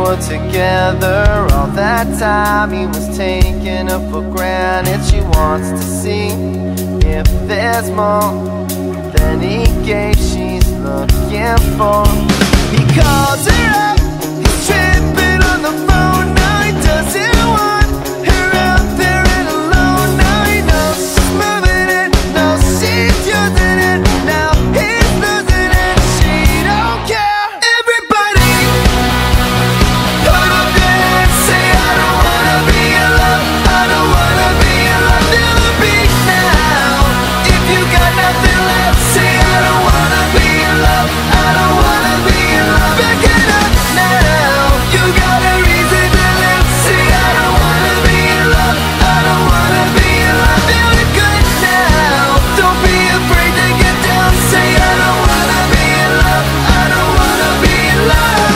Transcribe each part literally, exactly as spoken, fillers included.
were together. All that time he was taking her for granted. She wants to see if there's more than he gave, she's looking for. He calls her up, he's tripping on the phone. Now he doesn't want her out there and alone. Now he knows she's moving it, knows she's using it. Now he's losing it, she don't care. Everybody put up your hands, say I don't wanna be in love, I don't wanna be in love. Feel the beat now. If you got nothing left, say I don't wanna be in love, I don't wanna be in love. Back it up now. You got a reason to live, say I don't wanna be in love, I don't wanna be in love. Feel it good now. Don't be afraid to get down, say I don't wanna be in love, I don't wanna be in love.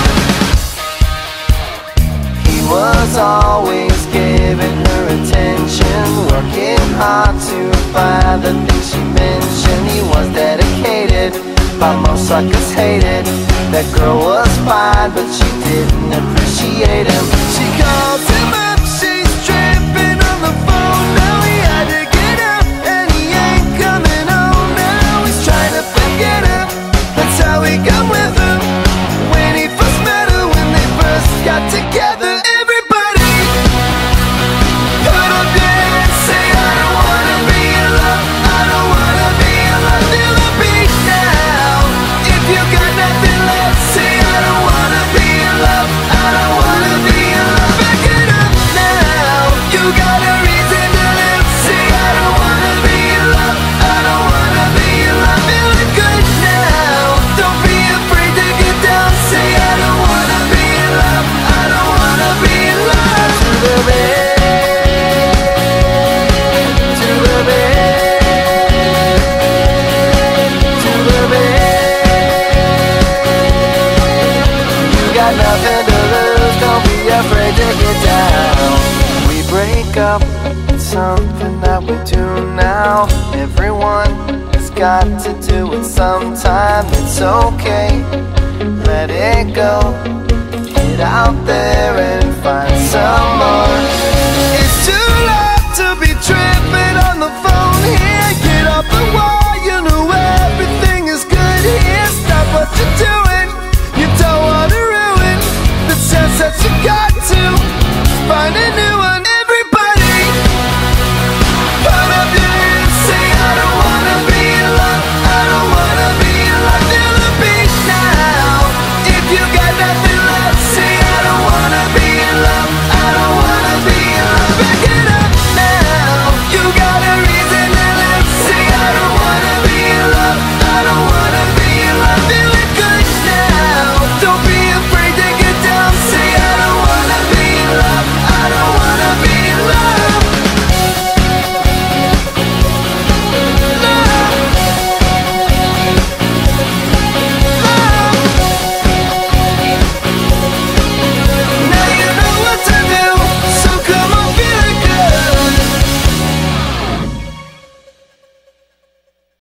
He was always giving her attention, working hard to find the things she mentioned. He was dedicated, but most suckers hated. That girl was fine, but she didn't appreciate him. She calls him up, she's tripping on the phone. Now he had to get up, and he ain't coming home. Now he's trying to forget her, that's how he got with her. When he first met her, when they first got together. Everybody put up your hands, say I don't wanna be in love, I don't wanna be in love. Feel the beat now. If you got nothing left, say I don't wanna be in love, I don't wanna be in love. Back it up now. You got a reason to live, say I don't wanna be in love, I don't wanna be in love. Feel it good now. Don't be afraid to get down, say I don't wanna be in love, I don't wanna be in love. To the bed, to the bed, to the bed. You got nothing to lose, don't be afraid to get down. We break up, it's something that we do now. Everyone has got to do it sometime. It's okay, let it go. Get out there and find someone